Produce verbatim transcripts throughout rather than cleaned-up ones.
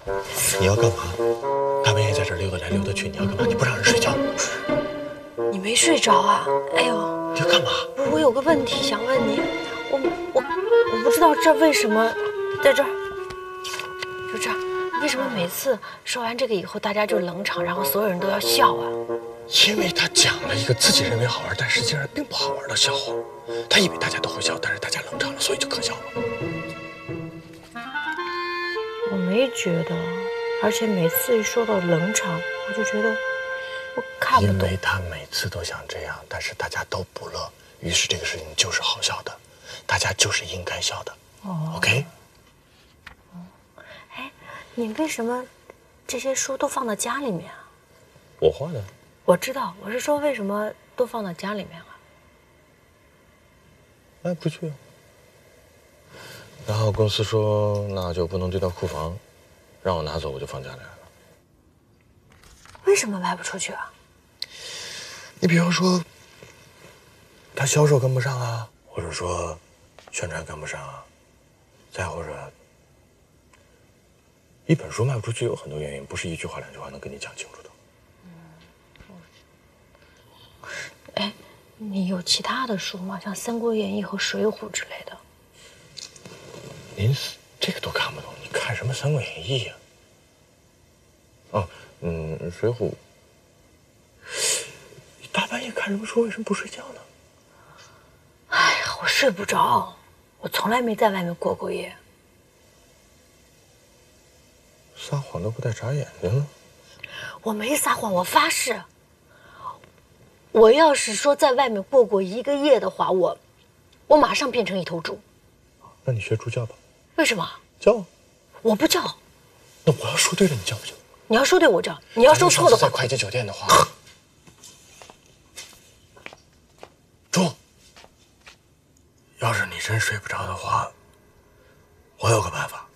你要干嘛？大半夜在这溜达来溜达去，你要干嘛？你不让人睡觉？ 你没睡着啊？哎呦， 你要干嘛？ 不是，我有个问题想问你，我我我不知道这为什么在这儿，就这儿，为什么每次说完这个以后，大家就冷场，然后所有人都要笑啊？ 因为他讲了一个自己认为好玩，但实际上并不好玩的笑话，他以为大家都会笑，但是大家冷场了，所以就可笑了。 我没觉得，而且每次一说到冷场，我就觉得我看不懂。 因为他每次都想这样，但是大家都不乐，于是这个事情就是好笑的，大家就是应该笑的。哦 ，OK。 哎，你为什么这些书都放到家里面啊？ 我画的。 我知道，我是说为什么都放到家里面了？ 卖不出去啊。然后公司说那就不能堆到库房，让我拿走，我就放家里来了。 为什么卖不出去啊？ 你比方说，他销售跟不上啊，或者说宣传跟不上啊，再或者一本书卖不出去有很多原因，不是一句话两句话能跟你讲清楚的。 哎，你有其他的书吗？像《三国演义》和《水浒》之类的？ 您这个都看不懂，你看什么《三国演义》呀？哦，嗯，《水浒》。你大半夜看什么书？为什么不睡觉呢？ 哎呀，我睡不着，我从来没在外面过过夜。 撒谎都不带眨眼睛了。 我没撒谎，我发誓。我要是说在外面过过一个夜的话，我，我马上变成一头猪。 那你学猪叫吧。 为什么？ 叫。 我不叫。 那我要说对了，你叫不叫？ 你要说对我叫，你要说错的话。 在快捷酒店的话，猪。要是你真睡不着的话，我有个办法。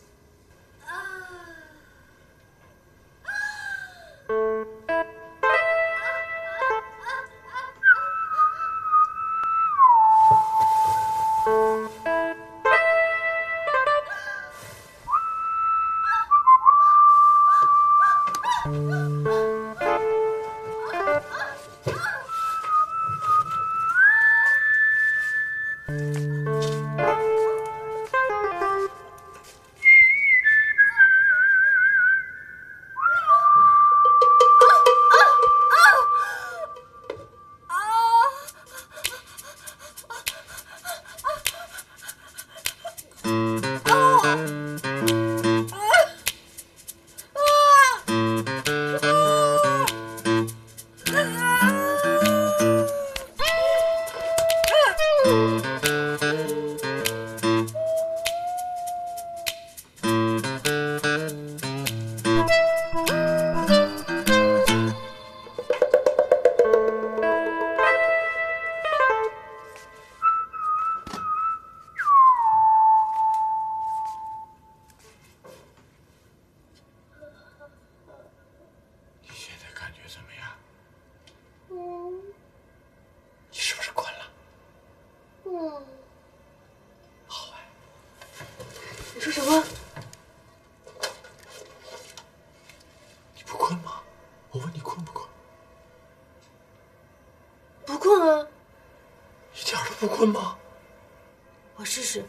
不困吗？ 我试试。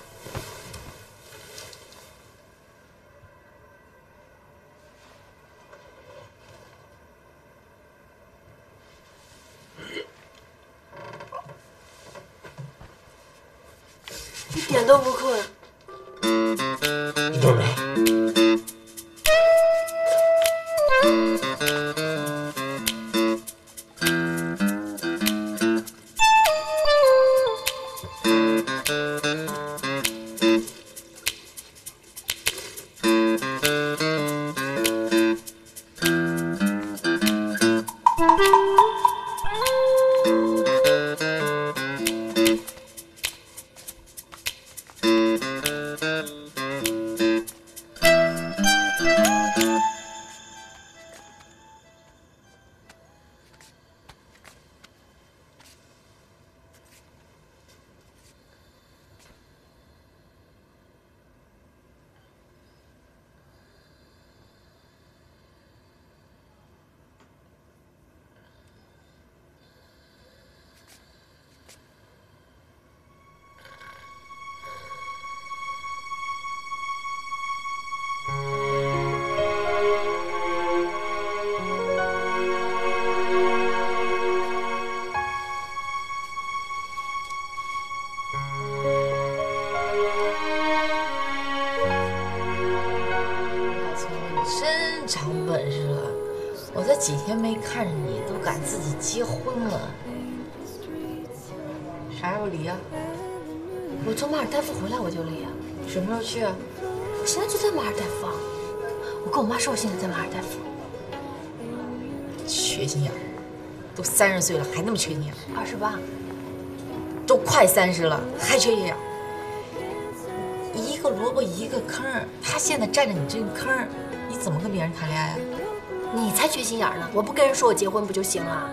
一点都不困。 你等着。 我这几天没看着你，都敢自己结婚了，啥时候离啊？ 我从马尔代夫回来我就离啊。 什么时候去啊？ 我现在就在马尔代夫啊。我跟我妈说我现在在马尔代夫。 缺心眼儿，都三十岁了还那么缺心眼儿。 二十八， 都快三十了还缺心眼儿。一个萝卜一个坑儿，他现在占着你这个坑儿，你怎么跟别人谈恋爱啊？ 你才缺心眼儿呢！我不跟人说我结婚不就行了？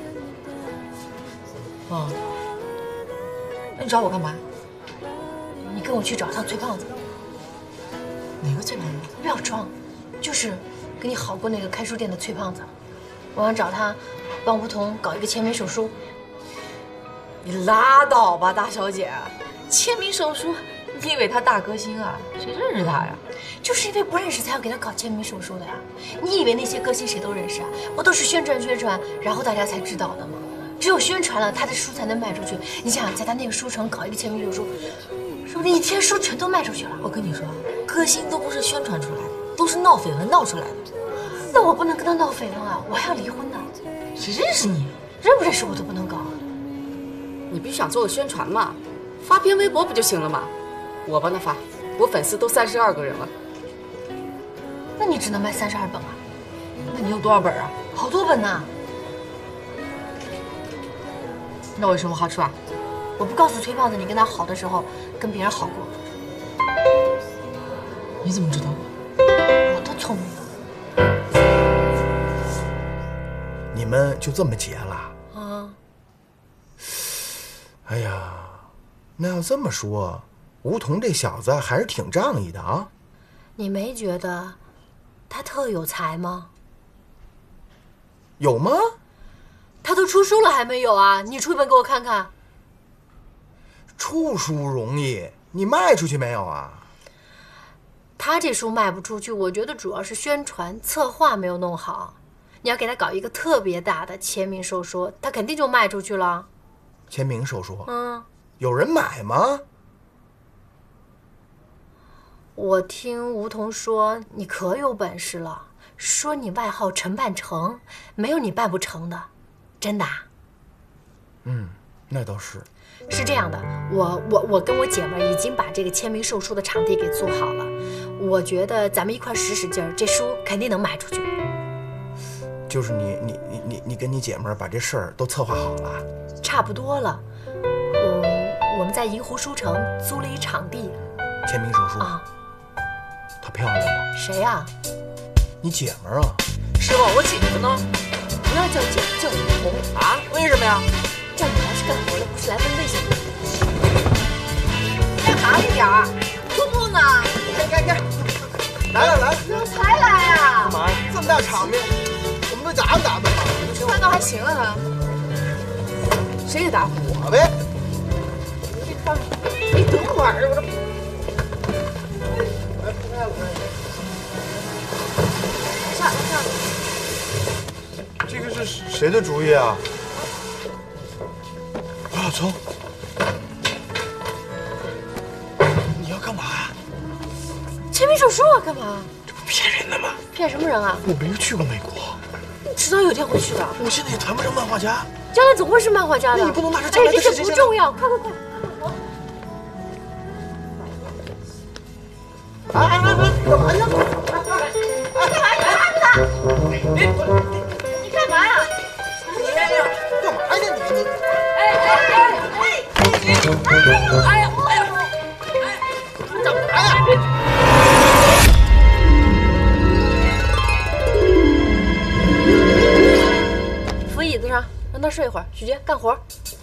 哦，那你找我干嘛？ 你跟我去找趟崔胖子。 哪个崔胖子？ 不要装，就是跟你好过那个开书店的崔胖子。我想找他帮吴桐搞一个签名手书。 你拉倒吧，大小姐，签名手书，你以为他大歌星啊？谁认识他呀？ 就是因为不认识才要给他搞签名手书的呀。你以为那些歌星谁都认识啊？不都是宣传宣传，然后大家才知道的吗？只有宣传了，他的书才能卖出去。你想想，在他那个书城搞一个签名手书，说不定一天书全都卖出去了。 我跟你说，歌星都不是宣传出来的，都是闹绯闻闹出来的。 那我不能跟他闹绯闻啊，我还要离婚呢。 谁认识你？ 认不认识我都不能搞。 你不是想做个宣传吗？发篇微博不就行了吗？我帮他发，我粉丝都三十二个人了。 那你只能卖三十二本啊？ 那你有多少本啊？ 好多本呢。 那我有什么好处啊？ 我不告诉崔胖子，你跟他好的时候跟别人好过。 你怎么知道？ 我多聪明啊！ 你们就这么结了？ 啊！ 哎呀，那要这么说，吴桐这小子还是挺仗义的啊。 你没觉得他特有才吗？ 有吗？ 他都出书了还没有啊？你出一本给我看看。 出书容易，你卖出去没有啊？ 他这书卖不出去，我觉得主要是宣传策划没有弄好。你要给他搞一个特别大的签名手书，他肯定就卖出去了。 签名手书， 嗯， 有人买吗？ 我听吴桐说你可有本事了，说你外号陈办成，没有你办不成的，真的啊？ 嗯，那倒是。 是这样的，我我我跟我姐们儿已经把这个签名售书的场地给租好了，我觉得咱们一块使使劲儿，这书肯定能卖出去。 就是你你你你你跟你姐们儿把这事儿都策划好了？ 差不多了，嗯，我们在银湖书城租了一场地。 签名手书啊？ 她漂亮吗？ 谁呀？ 你姐们儿啊？ 师傅，我姐夫呢？ 不要叫姐，叫吴桐啊？为什么呀？ 叫你来是干活的，不是来问危险的。 干嘛一点儿？出布呢？ 该该该，来了来了， 怎么才来啊？ 干嘛呀？这么大场面，我们都打扮打扮吧。 看到还行啊。谁给打呼？ 我呗。 你看，你等会儿，我这。下下。 这个是谁的主意啊？王小聪，你要干嘛呀？ 签名手书啊，干嘛？ 这不骗人的吗？ 骗什么人啊？ 我没去过美国， 你迟早有天会去的。 我现在也谈不上漫画家。 将来总会是漫画家的。 那你不能拿着将来的事情。 哎，这些不重要，快快快！ 哎哎哎哎，干嘛呀？ 干嘛？你看着他！你你干嘛呀？你干嘛呀你你？ 哎哎哎哎！哎呀哎呀！ 干嘛呀？ 扶椅子上，让他睡一会儿。许杰，干活。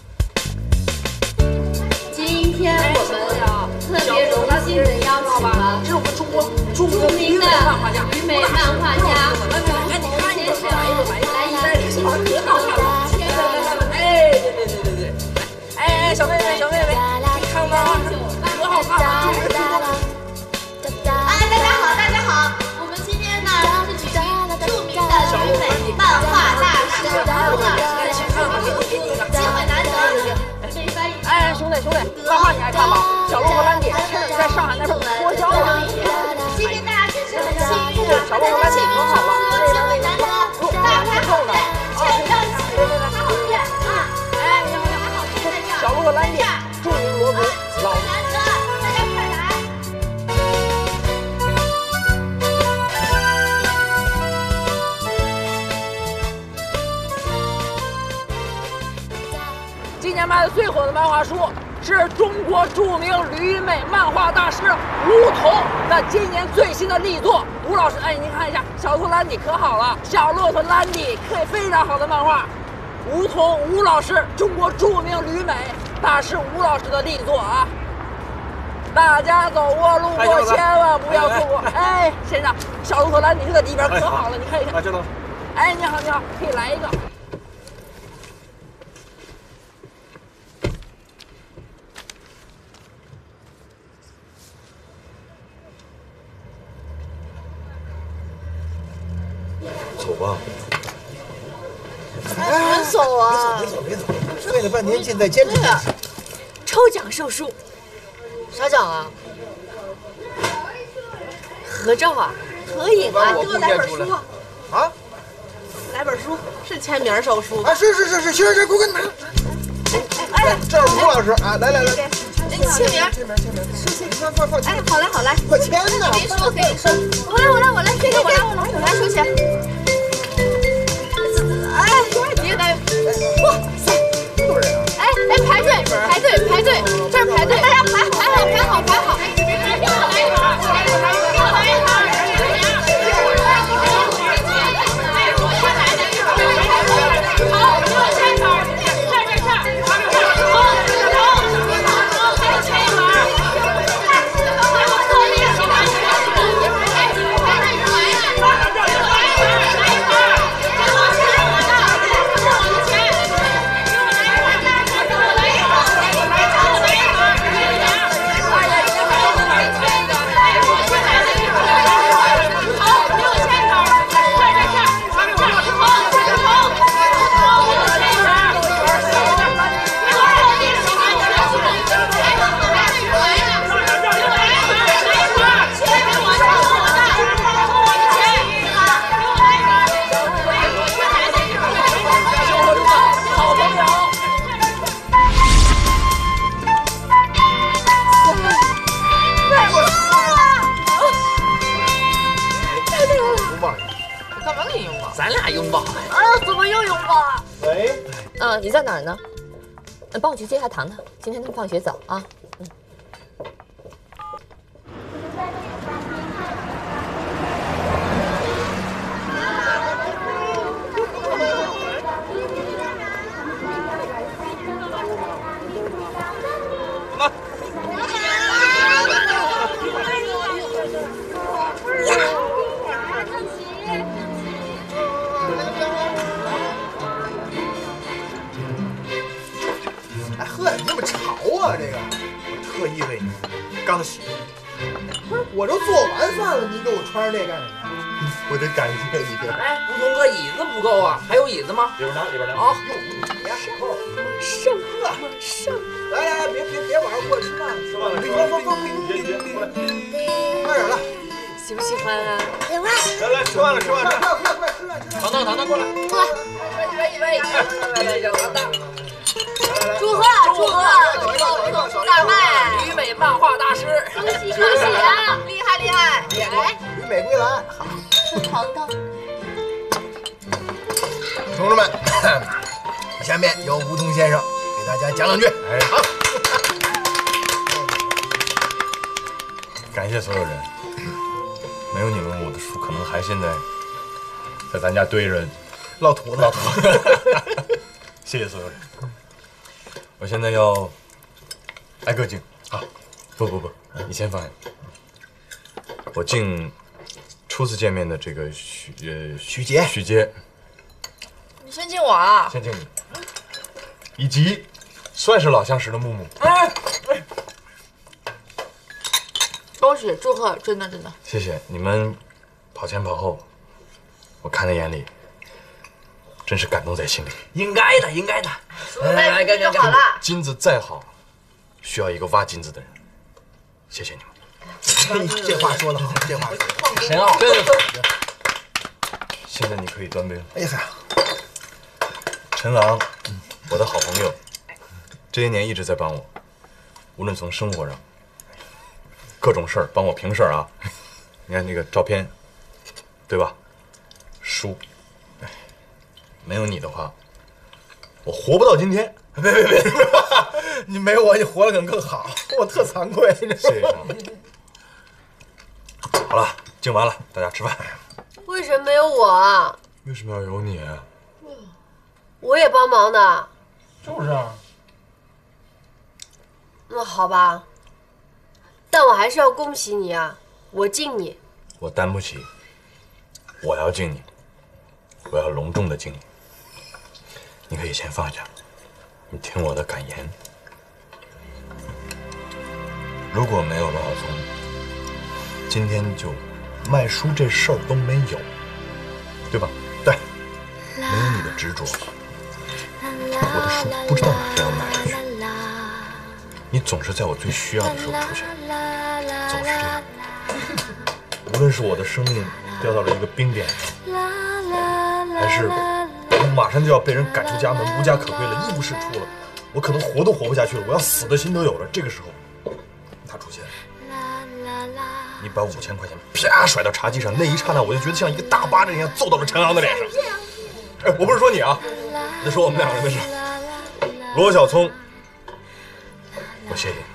今天我们特别荣幸的邀请了这是我们中国著著名的漫画家、 旅美漫画家吴桐先生来演示可好看了。哎，对对对对对，哎哎，小妹妹小妹妹，看吧，可好看了。 哎，大家好，大家好，我们今天呢是举行著名的旅美漫画大师吴老师的生日，机会难得。 哎，兄弟兄弟，漫画你爱看吗？小鹿和蓝蝶在上海那边脱销了。 谢谢大家支持我们的幸运啊！ 小鹿和蓝蝶可好了。 机会难得，大年最火的漫画书是中国著名旅美漫画大师吴桐的今年最新的力作。吴老师，哎，您看一下，小兔兰迪可好了，小骆驼兰迪可以非常好的漫画。吴桐吴老师，中国著名旅美大师吴老师的力作啊！大家走过路过千万不要错过。哎，先生，小骆驼兰迪这个里边可好了，你看一看。哎，你好，你好，可以来一个。 走吧。 哎，走啊！ 别走，别走，别走！费了半天劲，再坚持坚持。 抽奖售书， 啥奖啊？ 合照啊，合影啊，给我来本书啊！ 啊？ 来本书，是签名手书啊？是是是是，行行，给我拿。哎，这是吴老师啊，来来来， 哎，签名， 签名签名，快快快！ 哎，好嘞好嘞， 快签呐！ 给你说给你说，我来我来我来，这个我来我来我来收钱。哎，别来，哇塞！哎哎，排队排队排队，这儿排队，大家排排好排好排好。 咱俩拥抱。 啊，怎么又拥抱啊？ 喂， 嗯，你在哪儿呢？嗯，帮我去接下糖糖，今天他们放学早啊。嗯。 这个我特意为你刚洗，不是我都做完饭了，你给我穿上这干什么？我得感谢你。 哎，吴桐哥，椅子不够啊，还有椅子吗？ 里边拿，里边拿。 好， 别扣， 上马上。 来来来，别别别晚上过来吃饭，吃饭了，别别别别别过来，快点了， 喜不喜欢啊？ 喜欢。 来来，吃饭了，吃饭了，快快快吃饭吃饭。糖糖糖糖过来， 过来， 一杯一杯，来来来，小糖糖。 祝贺祝贺祝贺吴桐大卖， 旅美漫画大师， 恭喜恭喜啊！厉害厉害！来， 旅美归来， 吃糖糖。 同志们，下面由吴桐先生给大家讲两句。哎，好。 感谢所有人，没有你们，我的书可能还现在在咱家堆着落土呢。 落土。谢谢所有人。我现在要挨个敬啊！不不不，你先放下。我敬初次见面的这个许呃许杰， 许杰。 你先敬我啊！ 先敬你，以及算是老相识的木木。 哎，恭喜祝贺，真的真的。 谢谢你们跑前跑后，我看在眼里，真是感动在心里。 应该的，应该的。 来来来，干干干！好了。 金子再好，需要一个挖金子的人。谢谢你们。 这话说得好，这话说得好， 神奥， 真的。现在你可以端杯了。 哎呀， 陈郎，我的好朋友，这些年一直在帮我，无论从生活上，各种事儿帮我平事儿啊。你看那个照片，对吧？书，没有你的话，我活不到今天。 别别别，你没我，你活得可能更好，我特惭愧。 谢谢上。好了，敬完了，大家吃饭。 为什么没有我啊？ 为什么要有你？ 我也帮忙的。 就是啊。 那好吧，但我还是要恭喜你啊，我敬你。 我担不起，我要敬你，我要隆重的敬你。你可以先放下，你听我的感言。如果没有罗小聪，今天就卖书这事儿都没有，对吧？对，没有你的执着，我的书不知道哪天要卖出去。你总是在我最需要的时候出现，总是这样。无论是我的生命掉到了一个冰点上，还是我马上就要被人赶出家门，无家可归了，一无是处了，我可能活都活不下去了，我要死的心都有了。这个时候，他出现了，你把五千块钱啪甩到茶几上，那一刹那，我就觉得像一个大巴掌一样揍到了陈昂的脸上。哎，我不是说你啊，我在说我们两个人的事。罗小聪，我谢谢你。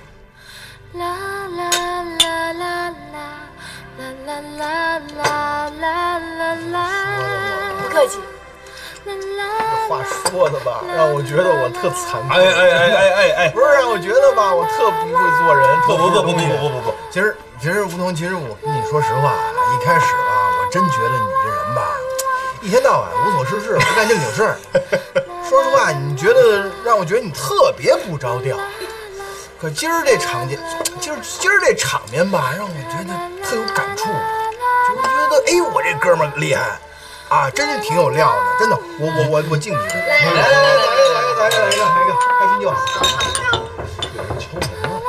不客气。 这话说的吧，让我觉得我特惭愧。 哎哎哎哎哎哎， 不是让我觉得吧，我特不会做人。 不不不不不不不不， 其实其实吴彤，其实我跟你说实话，一开始吧，我真觉得你这人吧，一天到晚无所事事，不干正经事儿。说实话，你觉得让我觉得你特别不着调。可今儿这场面，今儿今儿这场面吧，让我觉得特有感触，就是觉得哎，我这哥们儿厉害啊，真是挺有料的，真的，我我我我敬你。来来来来来来来来来一个来一个，开心就好。有人敲门了。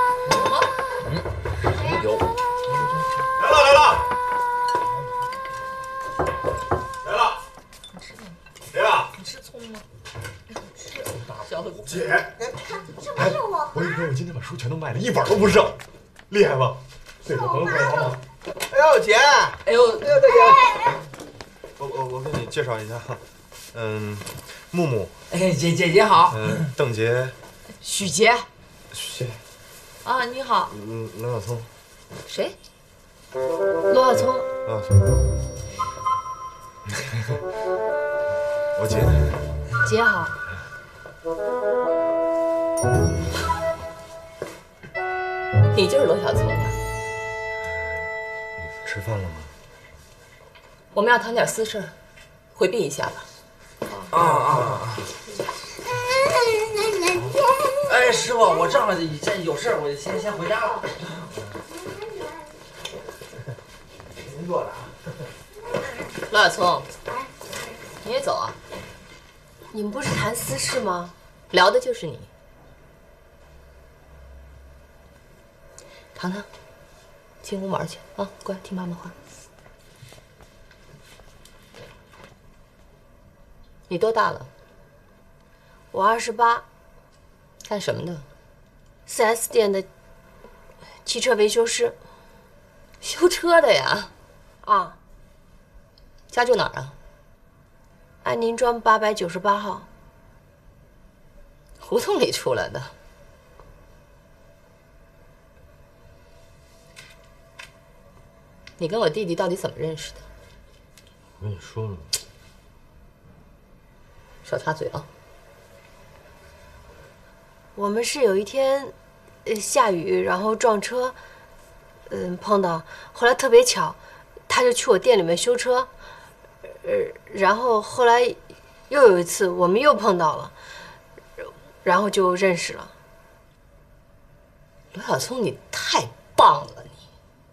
嗯，有。来了来了。来了。谁啊？你吃葱吗？姐，哎，我跟你说，我今天把书全都卖了，一本都不剩，厉害吧？对，我朋友过来帮忙。哎呦，姐！哎呦，哎呦，大姐！我我我给你介绍一下，嗯，木木。 哎，姐姐姐好。 嗯，邓杰。 许杰。 谁？ 啊，你好。 嗯，罗小聪。 谁？ 罗小聪。 罗小聪。我姐。 姐好。 你就是罗小聪吧？ 吃饭了吗？ 我们要谈点私事儿，回避一下吧。 啊啊啊！哎，师傅，我正好这有事，我先先回家了。您坐着啊。 罗小聪，你也走啊？ 你们不是谈私事吗？ 聊的就是你。糖糖，进屋玩去啊！乖，听妈妈话。你多大了？ 我二十八。 干什么的？ 四 S 店的汽车维修师。 修车的呀？ 啊。 家住哪儿啊？ 安宁庄八百九十八号。 胡同里出来的。你跟我弟弟到底怎么认识的？ 我跟你说了， 少插嘴啊！ 我们是有一天，呃，下雨，然后撞车，嗯，碰到，后来特别巧，他就去我店里面修车，呃，然后后来又有一次，我们又碰到了，然后就认识了。 罗小聪，你太棒了！你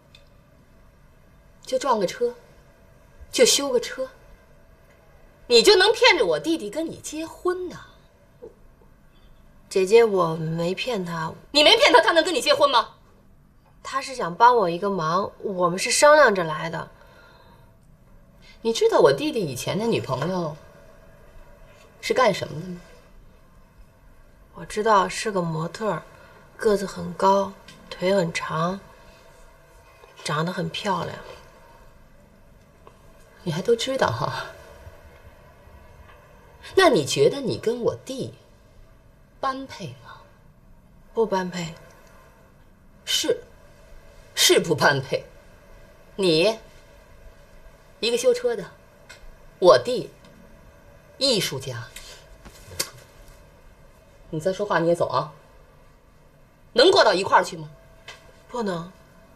就撞个车，就修个车，你就能骗着我弟弟跟你结婚呢？ 姐姐，我没骗他。 你没骗他，他能跟你结婚吗？ 他是想帮我一个忙，我们是商量着来的。 你知道我弟弟以前的女朋友是干什么的吗？ 我知道是个模特，个子很高，腿很长，长得很漂亮。 你还都知道哈？那你觉得你跟我弟般配吗？ 不般配。 是，是不般配。你，一个修车的，我弟，艺术家。你再说话你也走啊！能过到一块儿去吗？ 不能。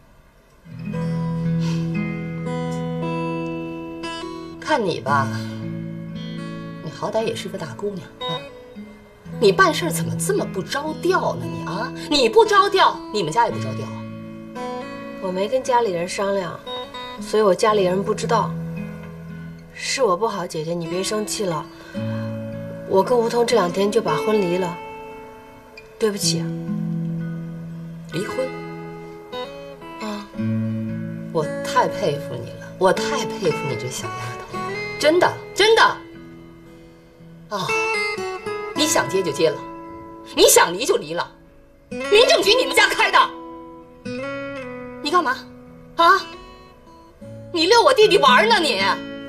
看你吧，你好歹也是个大姑娘啊，你办事怎么这么不着调呢？你啊，你不着调，你们家也不着调啊？ 我没跟家里人商量，所以我家里人不知道。是我不好，姐姐你别生气了。我跟吴桐这两天就把婚离了，对不起。 离婚？ 啊， 我太佩服你了，我太佩服你这小丫头，真的真的。啊，你想结就结了，你想离就离了，民政局你们家开的，你干嘛？啊？你遛我弟弟玩呢你？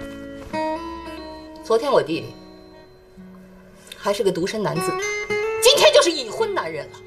昨天我弟弟还是个独身男子，今天就是已婚男人了。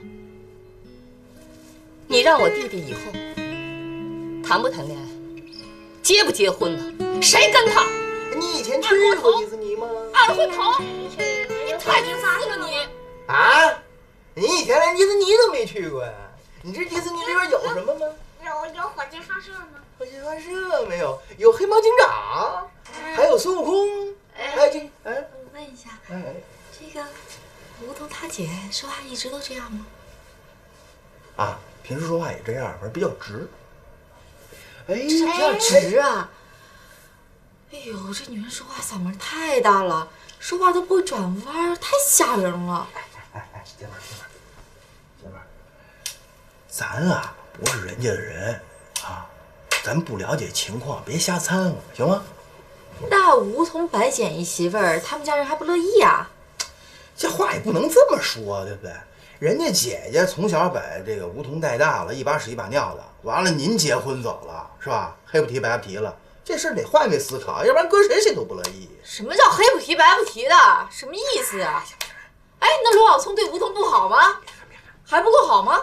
你让我弟弟以后谈不谈恋爱，结不结婚了，谁跟他？ 你以前去过迪士尼吗？ 二婚头，你太自私了你！ 啊，你以前连迪士尼都没去过呀？你知迪士尼里边有什么吗？ 有有火箭发射吗？ 火箭发射没有，有黑猫警长，还有孙悟空。哎，这哎， 我问一下， 哎， 这个吴桐他姐说话一直都这样吗？ 啊，平时说话也这样，反正比较直。哎， 这比较直啊！哎呦，这女人说话嗓门太大了，说话都不会转弯，太吓人了。 哎哎哎，姐们儿，姐们儿，姐们儿，咱啊不是人家的人啊，咱不了解情况，别瞎掺和，行吗？ 那吴桐白捡一媳妇儿，他们家人还不乐意啊？ 这话也不能这么说，对不对？人家姐姐从小把这个吴桐带大了，一把屎一把尿的，完了您结婚走了，是吧？黑不提白不提了，这事儿得换位思考，要不然搁谁谁都不乐意。 什么叫黑不提白不提的？什么意思啊？哎，那罗小聪对吴桐不好吗？还不够好吗？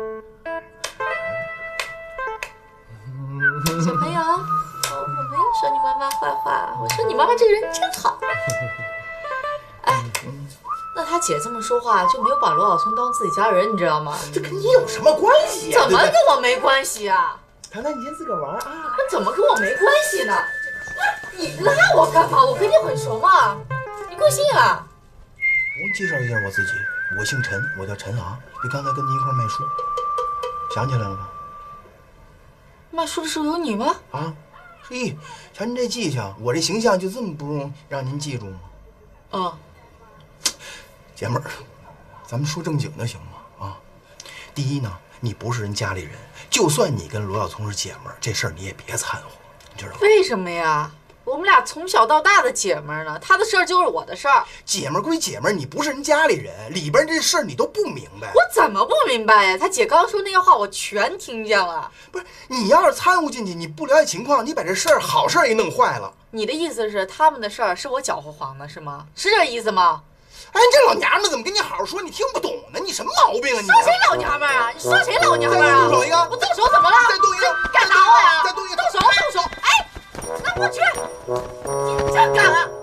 小朋友，我没有说你妈妈坏话，我说你妈妈这个人真好。哎，那他姐这么说话就没有把罗小聪当自己家人，你知道吗？ 这跟你有什么关系啊？ 怎么跟我没关系啊？ 谈谈你先自个儿玩啊。 那怎么跟我没关系呢？你拉我干嘛？我跟你很熟嘛，你贵姓啊？ 我给你介绍一下我自己，我姓陈，我叫陈昂，比刚才跟您一块卖书，想起来了吧？ 卖书的时候有你吗？ 啊，嘿，瞧您这记性，我这形象就这么不容让您记住吗？ 嗯。 姐们儿，咱们说正经的行吗？啊，第一呢，你不是人家里人，就算你跟罗小聪是姐们儿，这事儿你也别掺和，你知道吗？ 为什么呀？我们俩从小到大的姐们儿呢，他的事儿就是我的事儿。 姐们儿归姐们儿，你不是人家里人，里边这事儿你都不明白。 我怎么不明白呀？他姐刚说那些话，我全听见了。 不是，你要是掺和进去，你不了解情况，你把这事儿好事儿给弄坏了。 你的意思是他们的事儿是我搅和黄的，是吗？是这意思吗？ 哎，这老娘们怎么跟你好好说，你听不懂呢？你什么毛病啊你？ 说谁老娘们儿啊？你说谁老娘们儿啊？ 再动手一个！ 我动手怎么了？ 再动一个！ 敢打我呀？ 再动一个！ 动手！动手！哎，那我去！你真敢啊！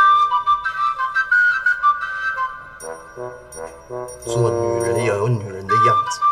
做女人要有女人的样子。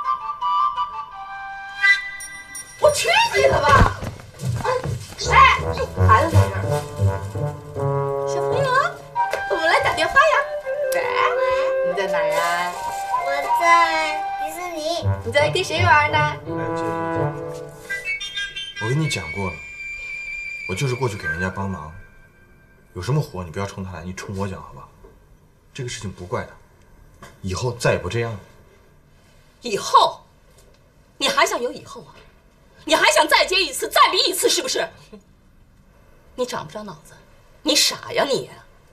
我去你的吧！哎，孩子在这儿。小朋友，我们来打电话呀。喂，你在哪儿啊？ 我在迪士尼。 你在跟谁玩呢？ 哎，姐姐姐，我跟你讲过了，我就是过去给人家帮忙，有什么活你不要冲他来，你冲我讲好吧？这个事情不怪他，以后再也不这样了。 以后，你还想有以后啊？你还想再结一次，再离一次，是不是？你长不长脑子？你傻呀你！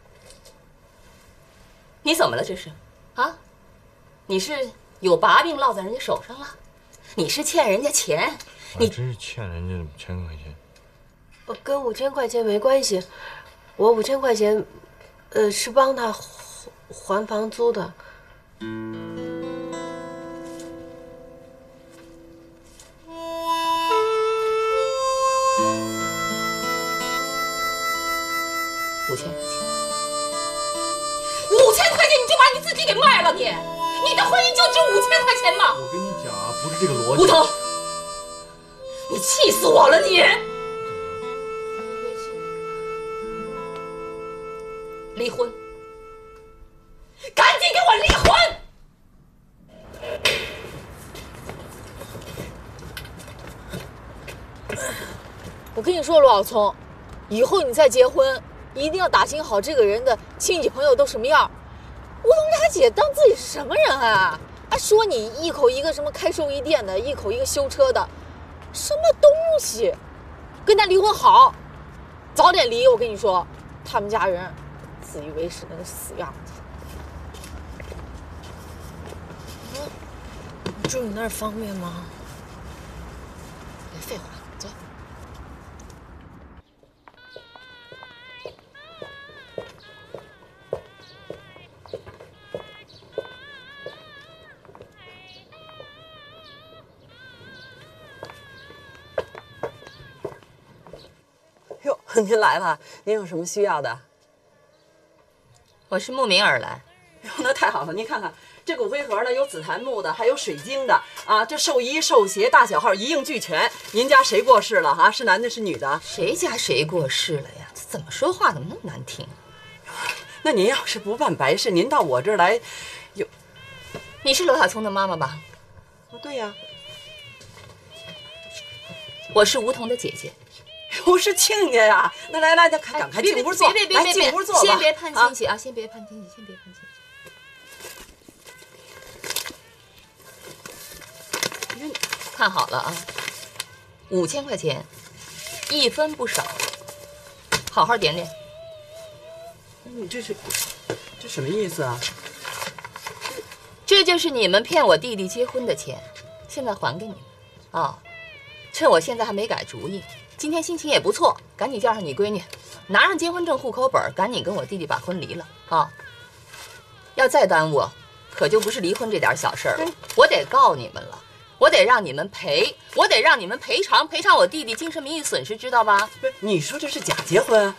你怎么了这是？啊？你是有把柄落在人家手上了？你是欠人家钱？你真是欠人家五千块钱。 我跟五千块钱没关系，我五千块钱，呃，是帮他还房租的。 五千块钱，五千块钱你就把你自己给卖了你？你的婚姻就值五千块钱吗？ 我跟你讲啊，不是这个逻辑。 吴桐，你气死我了你！离婚，赶紧给我离婚！ 我跟你说，罗小聪，以后你再结婚，一定要打听好这个人的亲戚朋友都什么样。吴东家姐当自己是什么人啊？还说你一口一个什么开寿衣店的，一口一个修车的，什么东西？跟他离婚好，早点离。我跟你说，他们家人自以为是那个死样子。嗯，住你那儿方便吗？ 别废话，走。 哟，您来了，您有什么需要的？ 我是慕名而来。 哟，那太好了！您看看这骨灰盒呢，有紫檀木的，还有水晶的啊。这寿衣、寿鞋大小号一应俱全。您家谁过世了哈？是男的，是女的？ 谁家谁过世了呀？这怎么说话怎么那么难听？ 那您要是不办白事，您到我这儿来，有…… 你是罗小聪的妈妈吧？ 哦，对呀。 我是吴桐的姐姐。 我是亲家呀！那来来，那赶快进屋坐， 别别来进屋坐吧。 先别攀亲戚啊！先别攀亲戚，先别攀亲戚。看好了啊，五千块钱，一分不少，好好点点。 你这是这什么意思啊？ 这就是你们骗我弟弟结婚的钱，现在还给你们啊！趁我现在还没改主意。今天心情也不错，赶紧叫上你闺女，拿上结婚证、户口本，赶紧跟我弟弟把婚离了啊！要再耽误，可就不是离婚这点小事儿了，我得告你们了，我得让你们赔，我得让你们赔偿，赔偿我弟弟精神名誉损失，知道吧？ 不是，你说这是假结婚？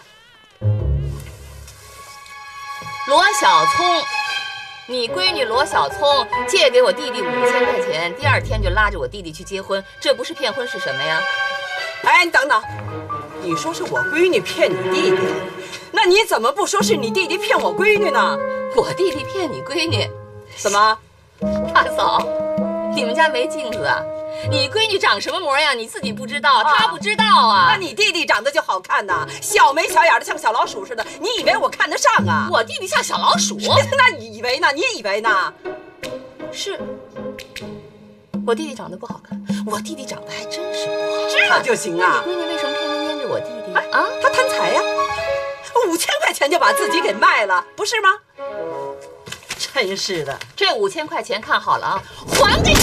罗小聪，你闺女罗小聪借给我弟弟五千块钱，第二天就拉着我弟弟去结婚，这不是骗婚是什么呀？ 哎，你等等，你说是我闺女骗你弟弟，那你怎么不说是你弟弟骗我闺女呢？ 我弟弟骗你闺女？ 怎么？ 大嫂，你们家没镜子啊？你闺女长什么模样，你自己不知道，她不知道啊？ 那你弟弟长得就好看呐，小眉小眼的，像小老鼠似的，你以为我看得上啊？ 我弟弟像小老鼠？ 那你以为呢？你以为呢？ 是。我弟弟长得不好看，我弟弟长得还真是不好看。 这就行啊！ 你闺女为什么天天黏着我弟弟啊？他贪财呀，五千块钱就把自己给卖了，不是吗？真是的， 这五千块钱看好了啊，还给你！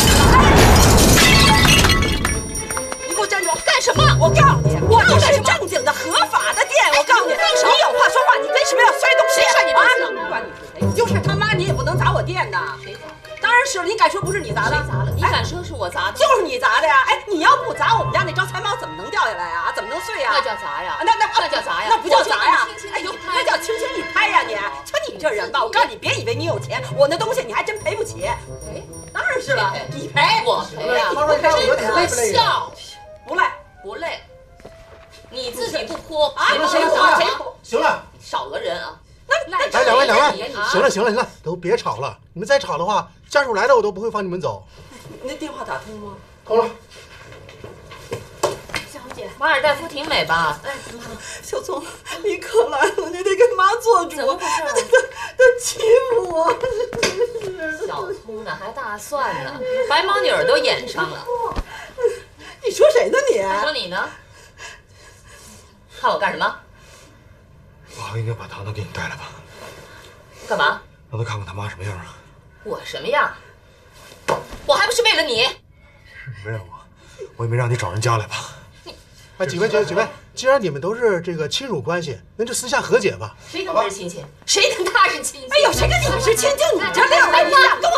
你给我站住！ 干什么？ 我告诉你，我这是正经的、合法的店。我告诉你，你有话说话，你为什么要摔东西？ 谁摔你东西了？ 不管你是谁，就是他妈，你也不能砸我店呐！ 谁砸？ 当然是了，你敢说不是你砸的？ 谁砸了？你敢说是我砸的？ 就是你砸的呀！哎，你要不砸，我们家那招财猫怎么能掉下来啊？怎么能碎呀？ 那叫砸呀！ 那那那叫砸呀！ 那不叫砸呀！ 哎呦， 那叫轻轻一拍呀！你瞧你这人吧，我告诉你，别以为你有钱，我那东西你还真赔不起。 赔？ 当然是了，你赔， 我赔呀！真可笑！ 不累， 不累。你自己不哭啊？ 行了行了行了，行了， 少讹人啊！ 来，两位两位，行了行了行了，都别吵了。你们再吵的话，家属来了我都不会放你们走。 你那电话打通吗？ 通了。 小姐，马尔代夫挺美吧？ 哎，小聪，你可来了，你得跟妈做主。 怎么回事？ 他他欺负我。 小聪呢，还大蒜呢，白毛女都演上了。 你说谁呢你？ 说你呢？看我干什么？ 我应该把糖糖给你带来吧。 干嘛？ 让他看看他妈什么样啊？ 我什么样？我还不是为了你？ 是你为了我，我也没让你找人家来吧。 哎，几位几位几位，既然你们都是这个亲属关系，那就私下和解吧。 谁跟他是亲戚？谁跟他是亲戚？ 哎呦，谁跟你是亲戚？你这六个，你俩跟我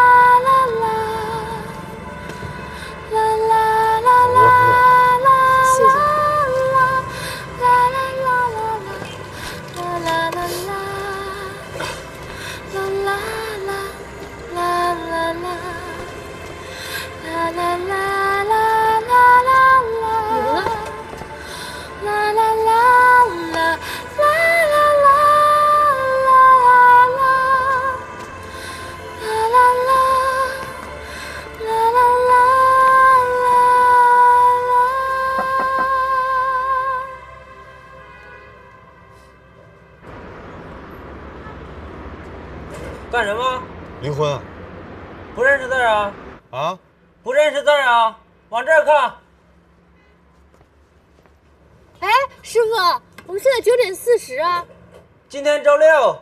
干什么？ 离婚啊？ 不认识字啊？ 啊？ 不认识字啊？往这儿看。 哎，师傅，我们现在九点四十啊。 今天周六。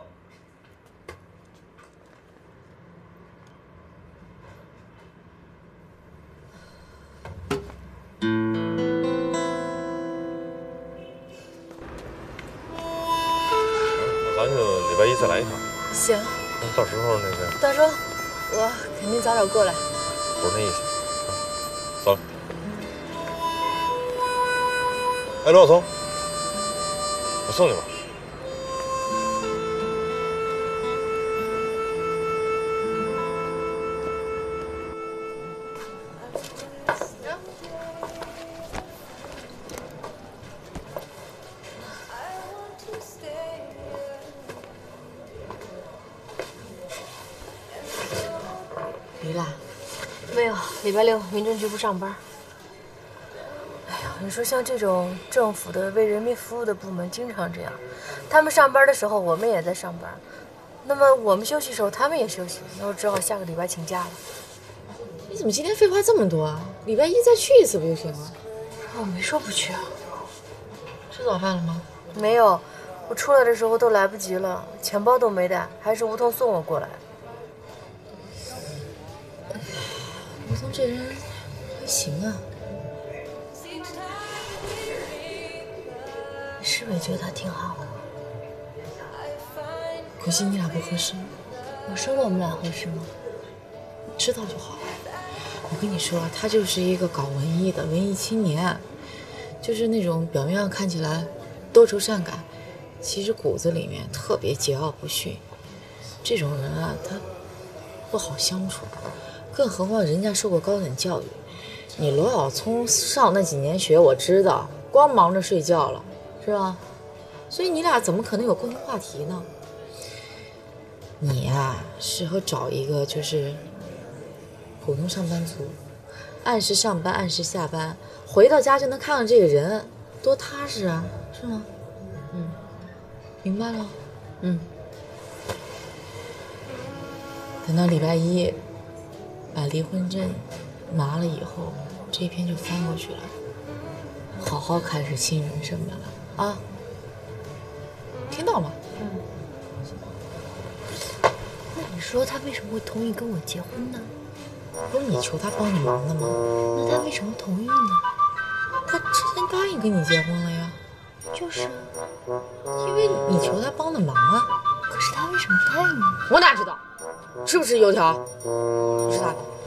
那咱就礼拜一再来一趟。 行。 到时候那个。 大叔，我肯定早点过来。 不是那意思。走了。哎，罗小松，我送你吧。 离了？ 没有，礼拜六民政局不上班。哎呀，你说像这种政府的为人民服务的部门，经常这样，他们上班的时候，我们也在上班，那么我们休息的时候，他们也休息，那我只好下个礼拜请假了。 你怎么今天废话这么多啊？礼拜一再去一次不就行了？ 我没说不去啊。 吃早饭了吗？ 没有，我出来的时候都来不及了，钱包都没带，还是吴桐送我过来。 吴桐这人还行啊。 你是不是也觉得他挺好的？ 可惜你俩不合适。 我说了我们俩合适吗？ 知道就好。我跟你说，他就是一个搞文艺的文艺青年，就是那种表面上看起来多愁善感，其实骨子里面特别桀骜不驯。这种人啊，他不好相处，更何况人家受过高等教育。你罗小聪上那几年学，我知道，光忙着睡觉了，是吧？所以你俩怎么可能有共同话题呢？你呀，适合找一个就是普通上班族，按时上班，按时下班，回到家就能看到这个人，多踏实啊，是吗？嗯，明白了。嗯，等到礼拜一把离婚证拿了以后，这一篇就翻过去了，好好开始新人生的了啊！听到吗？ 嗯。那你说他为什么会同意跟我结婚呢？ 不是你求他帮你忙的吗？ 那他为什么同意呢？ 他之前答应跟你结婚了呀。 就是啊， 因为你求他帮的忙啊。 可是他为什么答应呢？ 我哪知道？是不是油条？不是他的。